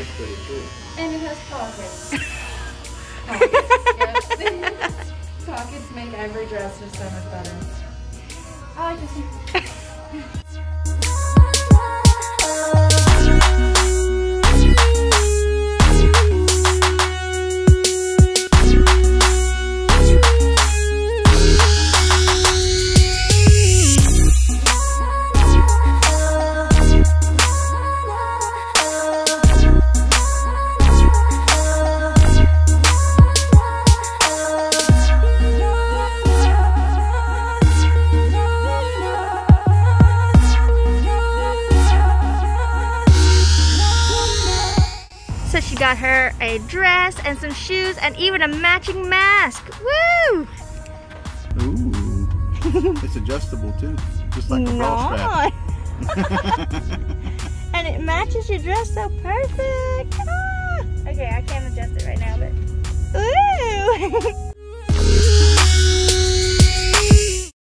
is pretty too. And it has pockets. Pockets, yes. Pockets make every dress just so much better. I like this one. So she got her a dress and some shoes and even a matching mask. Woo! Ooh. It's adjustable too. Just like a bra strap. And it matches your dress so perfect. Ah! Okay, I can't adjust it right now, but... Woo!